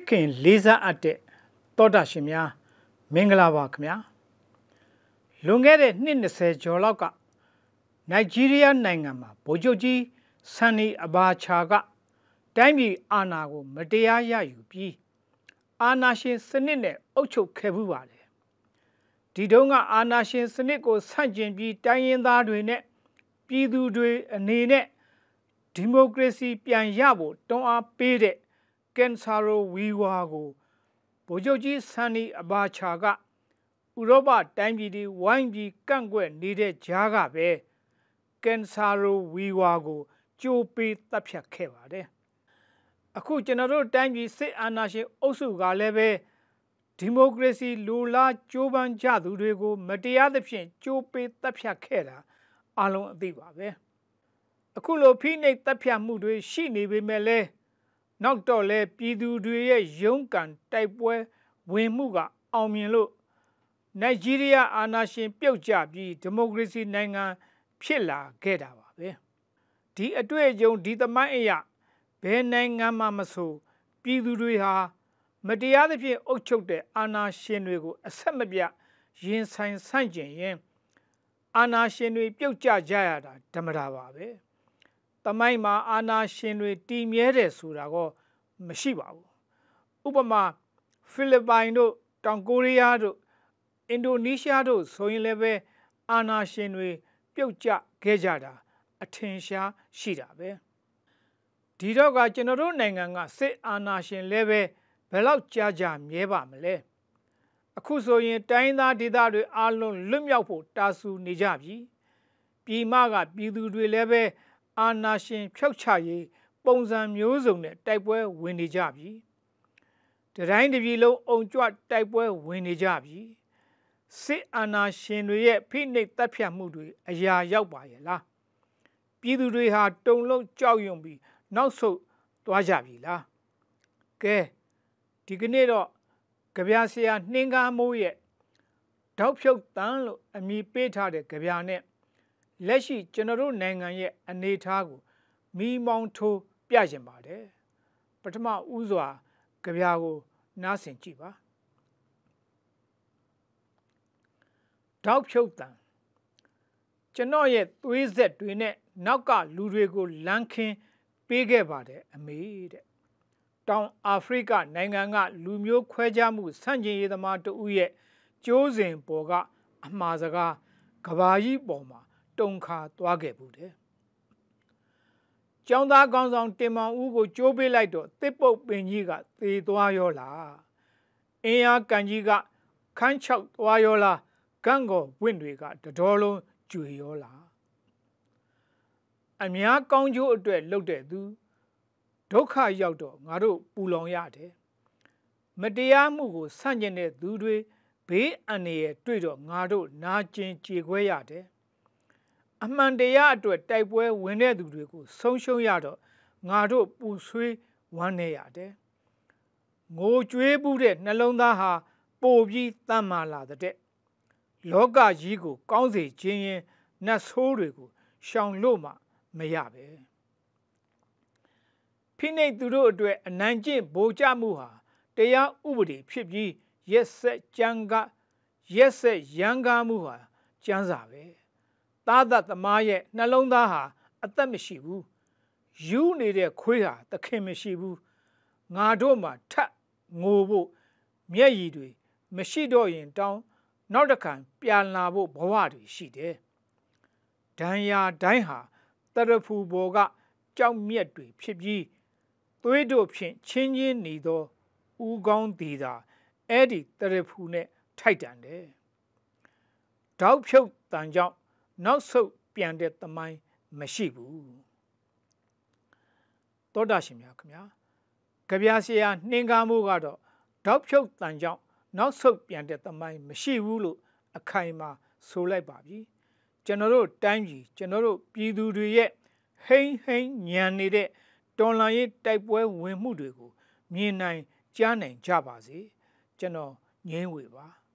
ခင်လေးစားအပ်တဲ့တောတာရှင်များမင်္ဂလာပါခင်ဗျာလွန်ခဲ့တဲ့နှစ်20ကျော်လောက်ကနိုင်ဂျီးရီးယားနိုင်ငံမှာဗိုလ်ချုပ်ကြီးဆန်နီအဘာချာကတိုင်းပြည်အာဏာကိုမတရားရယူပြီးအာဏာရှင်စနစ်နဲ့အုပ်ချုပ်ခဲ့မှုပါတယ်ဒီတုန်းကအာဏာရှင်စနစ်ကိုဆန့်ကျင်ပြီးတိုင်းရင်းသားတွေနဲ့ပြည်သူတွေအနေနဲ့ဒီမိုကရေစီပြန်ရဖို့တွန်းအားပေးတဲ့ကန်ဆာရိုဝီဝါကိုဗိုလ်ချုပ်ကြီးဆန်နီအဘာချာကဥရောပတိုင်းပြည်တွေဝိုင်းပြီးကန့်ကွက်နေတဲ့ကြားကပဲကန်ဆာရိုဝီဝါကိုကြိုးပေးတပ်ဖြတ်ခဲ့ပါတယ်အခုကျွန်တော်တို့တိုင်းပြည်စစ်အာဏာရှင်အုပ်စုကလည်းပဲဒီမိုကရေစီလိုလားကြိုးပမ်းကြသူတွေကိုမတရားသဖြင့်ကြိုးပေးတပ်ဖြတ်ခဲ့တာအလုံးအသိပါပဲအခုလိုဖိနှိပ်တပ်ဖြတ်မှုတွေရှိနေပေမဲ့လည်းနောက်တော့လဲပြည်သူတွေရဲ့ရုန်းကန်တိုက်ပွဲဝင်မှုကအောင်မြင်လို့နိုင်ဂျီးရီးယားအာဏာရှင်ပြုတ်ကျပြီးဒီမိုကရေစီနိုင်ငံဖြစ်လာခဲ့တာပါပဲဒီအတွေ့အကြုံဒီသမိုင်းအရာဘယ်နိုင်ငံမှမဆိုပြည်သူတွေဟာမတရားသဖြင့်အုပ်ချုပ်တဲ့အာဏာရှင်တွေကိုအဆက်မပြတ်ရင်ဆိုင်ဆန့်ကျင်ရင်အာဏာရှင်တွေပြုတ်ကျကြရတာဓမ္မတာပါပဲသမိုင်းမှာအာဏာရှင်တွေတည်မြဲတယ်ဆိုတာក៏မရှိပါဘူးဥပမာဖိလစ်ပိုင်တို့တောင်ကိုရီးယားတို့အင်ဒိုနီးရှားတို့ဆိုရင်လည်းပဲအာဏာရှင်တွေပြုတ်ကျခဲ့ကြတာအထင်ရှားရှိတာပဲဒီတော့ကကျွန်တော်တို့နိုင်ငံကစစ်အာဏာရှင်လည်းပဲဘယ်လောက်ကြာမြဲပါမလဲအခုဆိုရင်တိုင်းသားဒေသတွေအားလုံးလွတ်မြောက်ဖို့တာဆူနေကြပြီပြည်မကပြည်သူတွေလည်းပဲအာဏာရှင်ဖျောက်ချရေးပုံစံမျိုးစုံနဲ့တိုက်ပွဲဝင်နေကြပြီတိုင်းတစ်ပြည်လုံးအုံကြွတိုက်ပွဲဝင်နေကြပြီစစ်အာဏာရှင်တွေရဲ့ဖိနှိပ်တပ်ဖြတ်မှုတွေအရာရောက်ပါရဲ့လားပြည်သူတွေဟာတုန်လှုပ်ကြောက်ရွံ့ပြီးနောက်ဆုတ်သွားကြပြီလားကဲဒီကနေ့တော့ကြပြဆရာနှင်းကားမိုးရဲ့တောက်ဖြုတ်တန်းလို့အမည်ပေးထားတဲ့ကြပြနဲ့လက်ရှိကျွန်တော်တို့နိုင်ငံရဲ့အနေအထားကိုမီးမောင်းထိုးပြချင်ပါတယ်ပထမဦးစွာကြပြကိုနားဆင်ကြည့်ပါတောက်ဖြုတ်တန်းကျွန်တော်ရဲ့သွေးဆက်တွေနဲ့နောက်ကလူတွေကိုလမ်းခင်းပေးခဲ့ပါတယ်အမေတဲ့တောင်အာဖရိကနိုင်ငံကလူမျိုးခွဲခြားမှုဆန့်ကျင်ရေးသမားတဦးရဲ့ကျိုးစဉ်ပေါ်ကအမှားစကားကဘာကြီးပေါ်မှာတုံခါသွားခဲ့ဘူးတဲ့ကျောင်းသားကောင်းဆောင်တင်မောင်ဦးကိုကြိုးပေးလိုက်တော့တစ်ပုတ်ပင်ကြီးကသေသွားရောလားအင်းအားကန်ကြီးကခန်းချောက်သွားရောလားဂန့်ကော်ဝင့်တွေကတတော်လုံးကျွေရောလားအများကောင်းကျိုးအတွက်လုပ်တဲ့သူဒုက္ခရောက်တော့ငါတို့ပူလောင်ရတယ်မတရားမှုကိုဆန့်ကျင်တဲ့သူတွေဘေးအန္တရာယ်တွေ့တော့ငါတို့နာကျင်ကြေခွဲရတယ်အမှန်တရားအတွက်တိုက်ပွဲဝင်တဲ့သူတွေကိုဆုံးရှုံးရတော့ငါတို့ပူဆွေးဝမ်းနေရတယ်ငိုကြွေးမှုတဲ့နှလုံးသားဟာပိုပြီးတမ်းမာလာတဲ့လောကကြီးကိုကောင်းစေခြင်းရင်နတ်ဆိုးတွေကိုရှောင်လို့မှမရပဲဖိနှိပ်သူတို့အတွက်အနိုင်ကျင့်ဗိုလ်ကျမှုဟာတရားဥပဒေဖြစ်ပြီးရက်ဆက်ကြမ်းကရက်ဆက်ရန်ကားမှုဟာကျမ်းစာပဲသားသက်သမားရဲ့နှလုံးသားဟာအသက်မရှိဘူးယူနေတဲ့ခွေးဟာသခင်မရှိဘူးငါတို့မှာထပ်ငိုဖို့မျက်ရည်တွေမရှိတော့ရင်တောင်းနောက်တစ်ခါပြန်လာဖို့ဘဝတွေရှိတယ်ဒဏ်ရာတိုင်းဟာတရဖူဘော်ကကြောက်မြက်တွေဖြစ်ပြီးသွေးတို့ဖြင့်ချင်းချင်းနေသောဦးကောင်းသေးတာအဲ့ဒီတရဖူနဲ့ထိုက်တန်တယ်တောက်ဖြုတ်တန်ကြောင့်နောက်ဆုတ်ပြန်တဲ့သမိုင်းမရှိဘူးသောတာရှင်များခင်ဗျာကြပြဆရာနှင်းကားမိုးကတော့တောက်ဖြုတ်တန်ကြောင့်နောက်ဆုတ်ပြန်တဲ့သမိုင်းမရှိဘူးလို့အခိုင်အမာဆိုလိုက်ပါပြီကျွန်တော်တို့တိုင်းပြည်ကျွန်တော်တို့ပြည်သူတွေရဲ့ဟိမ့်ညံနေတဲ့တော်လှန်ရေးတိုက်ပွဲဝင်မှုတွေကိုမြင်နိုင်ကြားနိုင်ကြပါစေကျွန်တော်ငြင်းဝေပါ